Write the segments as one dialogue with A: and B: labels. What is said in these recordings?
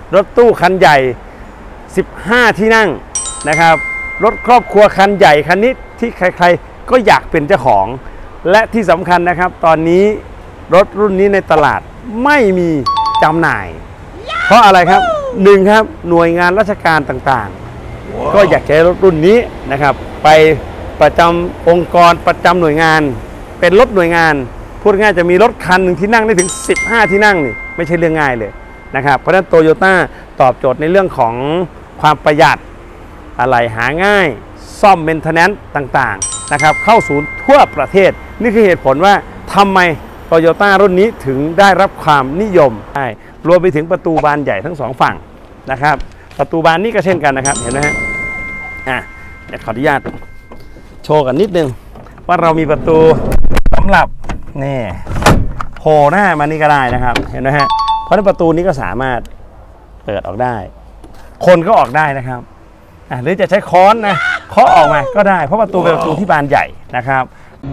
A: รถตู้คันใหญ่15ที่นั่งนะครับรถครอบครัวคันใหญ่คันนี้ที่ใครๆก็อยากเป็นเจ้าของและที่สำคัญนะครับตอนนี้รถรุ่นนี้ในตลาดไม่มีจำหน่ายเพราะอะไรครับ1ครับหน่วยงานราชการต่างๆก็อยากใช้รถรุ่นนี้นะครับไปประจำองค์กรประจำหน่วยงานเป็นรถหน่วยงานพูดง่ายจะมีรถคันหนึ่งที่นั่งได้ถึง15ที่นั่งนี่ไม่ใช่เรื่องง่ายเลยนะครับเพราะฉะนั้นโตโยต้าตอบโจทย์ในเรื่องของความประหยัดอะไหล่หาง่ายซ่อมเมนเทนแนนซ์ต่างๆนะครับเข้าศูนย์ทั่วประเทศนี่คือเหตุผลว่าทำไมโตโยต้ารุ่นนี้ถึงได้รับความนิยมได้รวมไปถึงประตูบานใหญ่ทั้ง2ฝั่งนะครับประตูบานนี้ก็เช่นกันนะครับเห็นไหมฮะเดี๋ยวขออนุญาตโชว์กันนิดนึงว่าเรามีประตูสำหรับนี่โผล่หน้ามานี่ก็ได้นะครับเห็นไหมฮะเพราะฉะนั้นประตูนี้ก็สามารถเปิดออกได้คนก็ออกได้นะครับหรือจะใช้ค้อนนะเคาะออกมาก็ได้เพราะประตูเป็นประตูที่บานใหญ่นะครับ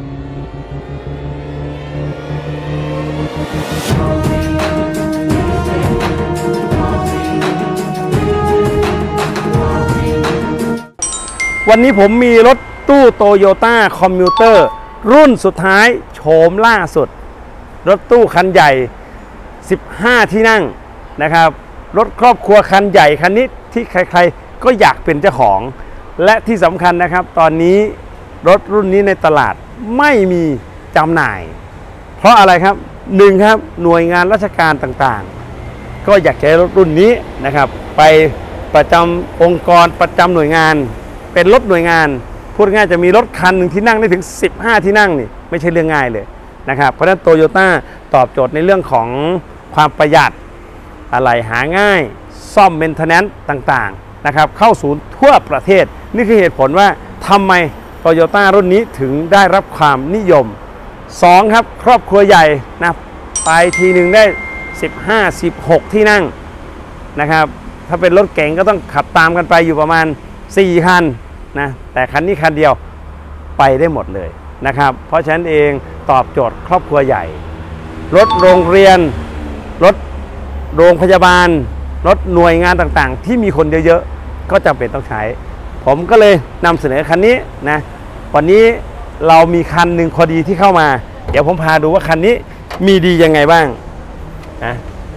A: วันนี้ผมมีรถตู้โตโยต้าคอมมิวเตอร์รุ่นสุดท้ายโฉมล่าสุดรถตู้คันใหญ่15ที่นั่งนะครับรถครอบครัวคันใหญ่คันนี้ที่ใครๆก็อยากเป็นเจ้าของและที่สำคัญนะครับตอนนี้รถรุ่นนี้ในตลาดไม่มีจำหน่ายเพราะอะไรครับ1ครับหน่วยงานราชการต่างๆก็อยากใช้รถรุ่นนี้นะครับไปประจำองค์กรประจำหน่วยงานเป็นรถหน่วยงานพูดง่ายจะมีรถคันหนึ่งที่นั่งได้ถึง15ที่นั่งนี่ไม่ใช่เรื่องง่ายเลยนะครับเพราะฉะนั้นโตโยต้าตอบโจทย์ในเรื่องของความประหยัดอะไหล่หาง่ายซ่อมเมนเทนแนนซ์ต่างๆนะครับเข้าศูนย์ทั่วประเทศนี่คือเหตุผลว่าทำไมโตโยต้ารุ่นนี้ถึงได้รับความนิยม2ครับครอบครัวใหญ่นะไปทีหนึ่งได้15-16ที่นั่งนะครับถ้าเป็นรถเก๋งก็ต้องขับตามกันไปอยู่ประมาณ4คันนะแต่คันนี้คันเดียวไปได้หมดเลยนะครับเพราะฉะนั้นเองตอบโจทย์ครอบครัวใหญ่รถโรงเรียนรถโรงพยาบาลรถหน่วยงานต่างๆที่มีคนเยอะๆก็จำเป็นต้องใช้ผมก็เลยนำเสนอคันนี้นะวันนี้เรามีคันหนึ่งพอดีที่เข้ามาเดี๋ยวผมพาดูว่าคันนี้มีดียังไงบ้างนะ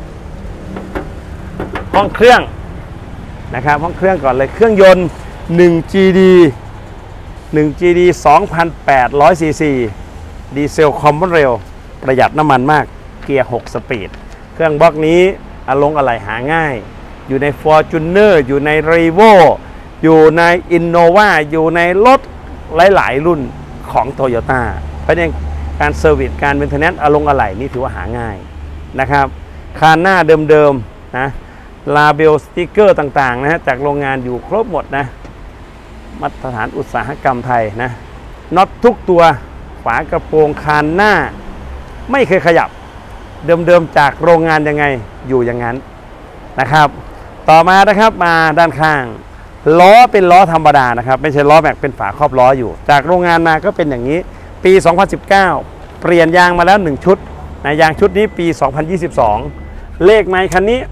A: ห้องเครื่องนะครับห้องเครื่องก่อนเลยเครื่องยนต์1GD 2,800 ซีซีดีเซลคอมมอนเรลประหยัดน้ำมันมากเกียร์6สปีดเครื่องบล็อกนี้อะไหล่หาง่ายอยู่ใน Fortuner อยู่ใน Revo อยู่ใน Innova อยู่ในรถหลายๆรุ่นของ Toyota เพราะฉะนั้นการเซอร์วิสการเมนเทนแนนซ์อะไหล่นี่ถือว่าหาง่ายนะครับคานหน้าเดิมๆนะลาเบลสติ๊กเกอร์ต่างๆนะฮะจากโรงงานอยู่ครบหมดนะมาตรฐานอุตสาหกรรมไทยนะน็อตทุกตัวฝากระโปรงคานหน้าไม่เคยขยับเดิมๆจากโรงงานยังไงอยู่อย่างนั้นนะครับต่อมานะครับมาด้านข้างล้อเป็นล้อธรรมดานะครับไม่ใช่ล้อแม็กเป็นฝาครอบล้ออยู่จากโรงงานมาก็เป็นอย่างนี้ปี 2019 เปลี่ยนยางมาแล้ว1ชุดนะยางชุดนี้ปี 2022 เลขไมล์คันนี้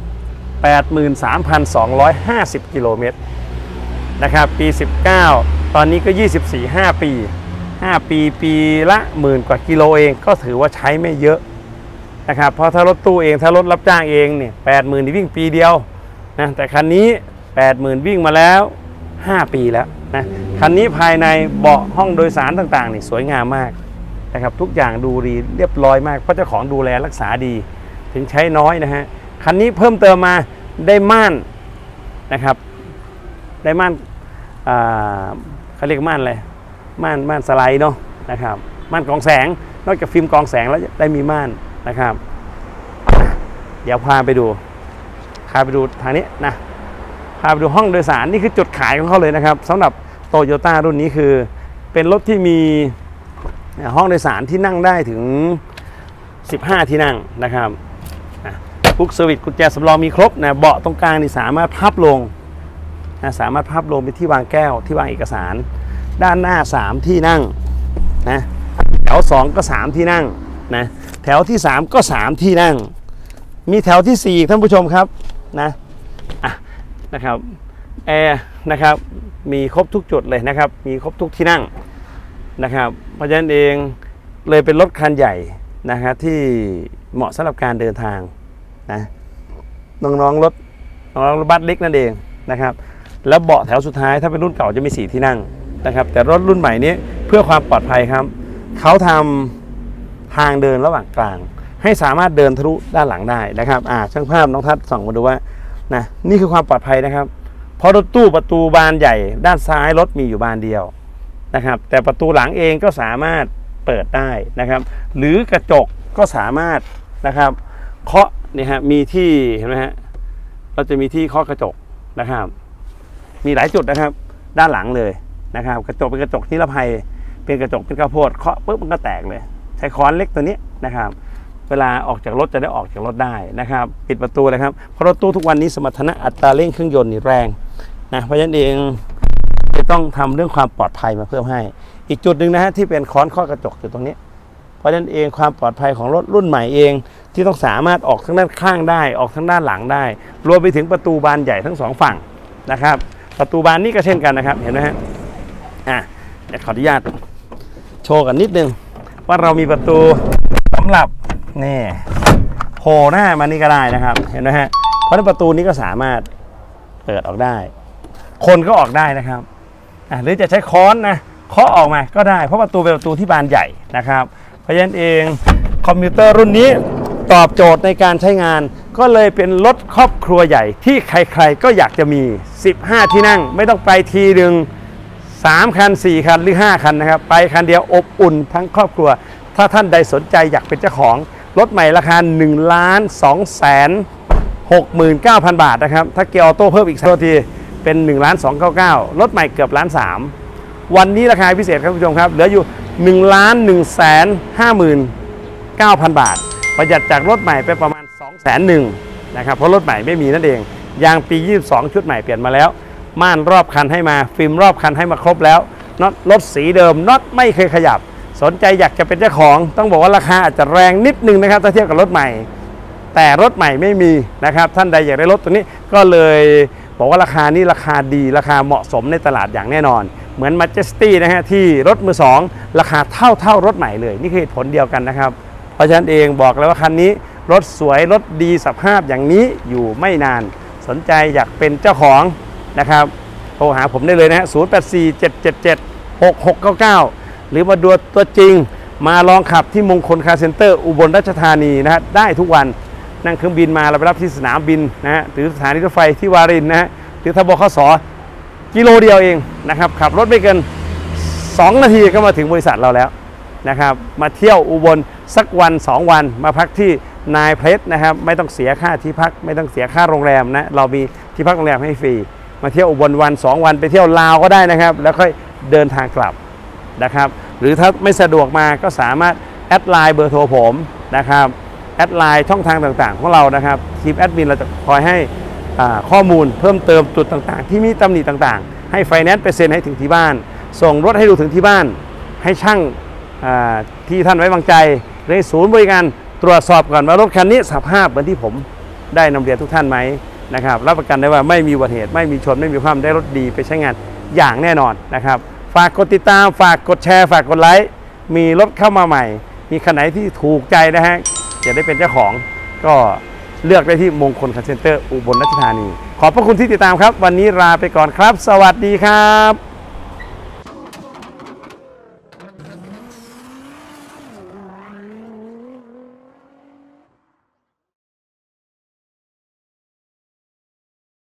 A: 83,250 กิโลเมตรนะครับปี 19 ตอนนี้ก็ 5 ปีปีละ10,000 กว่ากิโลเองก็ถือว่าใช้ไม่เยอะนะครับเพราะถ้ารถตู้เองถ้ารถรับจ้างเองเนี่ย 80,000 ที่วิ่งปีเดียวนะแต่คันนี้ 80,000 วิ่งมาแล้ว5 ปีแล้วนะคันนี้ภายในเบาะห้องโดยสารต่างๆนี่สวยงามมากนะครับทุกอย่างดูดีเรียบร้อยมากเพราะเจ้าของดูแลรักษาดีถึงใช้น้อยนะฮะคันนี้เพิ่มเติมมาได้ม่านนะครับได้ม่านเขาเรียกม่านอะไรม่านสไลด์เนาะนะครับม่านกรองแสงนอกจากฟิล์มกรองแสงแล้วได้มีม่านนะครับเดี๋ยวพาไปดูทางนี้นะพาไปดูห้องโดยสารนี่คือจุดขายของเขาเลยนะครับสำหรับโตโยต้ารุ่นนี้คือเป็นรถที่มีห้องโดยสารที่นั่งได้ถึง15ที่นั่งนะครับทุกเซอร์วิสกุญแจสำรองมีครบนะเบาะตรงกลางนี่สามารถพับลงนะสามารถพับลงเป็นที่วางแก้วที่วางเอกสารด้านหน้า3ที่นั่งนะแถว2ก็3ที่นั่งนะแถวที่3ก็3ที่นั่งมีแถวที่4ท่านผู้ชมครับนะนะครับแอร์นะครับมีครบทุกจุดเลยนะครับมีครบทุกที่นั่งนะครับเพราะฉะนั้นเองเลยเป็นรถคันใหญ่นะครับที่เหมาะสำหรับการเดินทางนะน้องๆรถบัสเล็กนั่นเองนะครับแล้วเบาะแถวสุดท้ายถ้าเป็นรุ่นเก่าจะมี4ที่นั่งนะครับแต่รถรุ่นใหม่นี้เพื่อความปลอดภัยครับเขาทำทางเดินระหว่างกลางให้สามารถเดินทะลุด้านหลังได้นะครับช่างภาพน้องทัศน์ส่องมาดูว่านะนี่คือความปลอดภัยนะครับเพราะรถตู้ประตูบานใหญ่ด้านซ้ายรถมีอยู่บานเดียวนะครับแต่ประตูหลังเองก็สามารถเปิดได้นะครับหรือกระจกก็สามารถนะครับเคาะนี่ฮะมีที่เห็นไหมฮะเราจะมีที่เคาะกระจกนะครับมีหลายจุดนะครับด้านหลังเลยนะครับกระจกเป็นกระจกนิรภัยเป็นกระจกเป็นข้าวโพดเคาะปุ๊บมันก็แตกเลยใช้ค้อนเล็กตัวนี้นะครับเวลาออกจากรถจะได้ออกจากรถได้นะครับปิดประตูเลยครับเพราะรถตู้ทุกวันนี้สมรรถนะอัตราเร่งเครื่องยนต์นี่แรงนะเพราะฉะนั้นเองจะต้องทำเรื่องความปลอดภัยมาเพิ่มให้อีกจุดหนึ่งนะฮะที่เป็นค้อนข้อกระจกอยู่ตรงนี้เพราะฉะนั้นเองความปลอดภัยของรถรุ่นใหม่เองที่ต้องสามารถออกทั้งด้านข้างได้ออกทั้งด้านหลังได้รวมไปถึงประตูบานใหญ่ทั้ง2ฝั่งนะครับประตูบานนี้ก็เช่นกันนะครับเห็นไหมฮะเดี๋ยวขออนุญาตโชว์กันนิดนึงว่าเรามีประตูสำหรับนี่โผล่หน้ามานี่ก็ได้นะครับเห็นไหมฮะเพราะในประตูนี้ก็สามารถเปิดออกได้คนก็ออกได้นะครับหรือจะใช้ค้อนนะเคาะออกมาก็ได้เพราะประตูเป็นประตูที่บานใหญ่นะครับเพราะฉะนั้นเองคอมพิวเตอร์รุ่นนี้ตอบโจทย์ในการใช้งานก็เลยเป็นรถครอบครัวใหญ่ที่ใครๆก็อยากจะมี15ที่นั่งไม่ต้องไปทีหนึ่ง3คัน4คันหรือ5คันนะครับไปคันเดียวอบอุ่นทั้งครอบครัวถ้าท่านใดสนใจอยากเป็นเจ้าของรถใหม่ราคา 1,269,000 บาทนะครับถ้าเกียร์ออโต้เพิ่มอีกสักทีเป็น 1,299,000 รถใหม่เกือบ1,300,000วันนี้ราคาพิเศษครับคุณผู้ชมครับเหลืออยู่ 1,159,000 บาทประหยัดจากรถใหม่ไปประมาณ 200,000นะครับเพราะรถใหม่ไม่มีนั่นเองยางปี22ชุดใหม่เปลี่ยนมาแล้วม่านรอบคันให้มาฟิล์มรอบคันให้มาครบแล้วน็อตรถสีเดิมน็อตไม่เคยขยับสนใจอยากจะเป็นเจ้าของต้องบอกว่าราคาอาจจะแรงนิดนึงนะครับถ้าเทียบกับรถใหม่แต่รถใหม่ไม่มีนะครับท่านใดอยากได้รถตัวนี้ก็เลยบอกว่าราคานี้ราคาดีราคาเหมาะสมในตลาดอย่างแน่นอนเหมือน Majesty นะฮะที่รถมือสองราคาเท่ารถใหม่เลยนี่คือเหตุผลเดียวกันนะครับเพราะฉะนั้นเองบอกเลยว่าคันนี้รถสวยรถดีสภาพอย่างนี้อยู่ไม่นานสนใจอยากเป็นเจ้าของนะครับโทรหาผมได้เลยนะฮะ0847776699หรือมาดูตัวจริงมาลองขับที่มงคลคาร์เซ็นเตอร์อุบลราชธานีนะฮะได้ทุกวันนั่งเครื่องบินมาเราไปรับที่สนามบินนะฮะหรือสถานีรถไฟที่วารินนะฮะหรือทบขสกิโลเดียวเองนะครับขับรถไม่เกิน2 นาทีก็มาถึงบริษัทเราแล้วนะครับมาเที่ยวอุบลสักวัน2 วันมาพักที่นายเพลสนะครับไม่ต้องเสียค่าที่พักไม่ต้องเสียค่าโรงแรมนะเรามีที่พักโรงแรมให้ฟรีมาเที่ยวอุบลวัน2 วันไปเที่ยวลาวก็ได้นะครับแล้วค่อยเดินทางกลับนะครับหรือถ้าไม่สะดวกมาก็สามารถแอดไลน์เบอร์โทรผมนะครับแอดไลน์ช่องทางต่างๆของเรานะครับทีมแอดมินเราจะคอยให้ข้อมูลเพิ่มเติมจุดต่างๆที่มีตำหนิต่างๆให้ไฟแนนซ์ไปเซ็นให้ถึงที่บ้านส่งรถให้ดูถึงที่บ้านให้ช่างที่ท่านไว้วางใจในศูนย์บริการตรวจสอบก่อนว่ารถคันนี้สภาพเหมือนที่ผมได้นำเรียนทุกท่านไหมนะครับรับประกันได้ว่าไม่มีอุบัติเหตุไม่มีชนไม่มีความได้รถดีไปใช้งานอย่างแน่นอนนะครับฝากกดติดตามฝากกดแชร์ฝากกดไลค์มีรถเข้ามาใหม่มีคันไหนที่ถูกใจนะฮะจะได้เป็นเจ้าของก็เลือกได้ที่มงคลคาร์เซ็นเตอร์อุบลราชธานีขอบพระคุณที่ติดตามครับวันนี้ลาไปก่อนครับสวัสดีครับ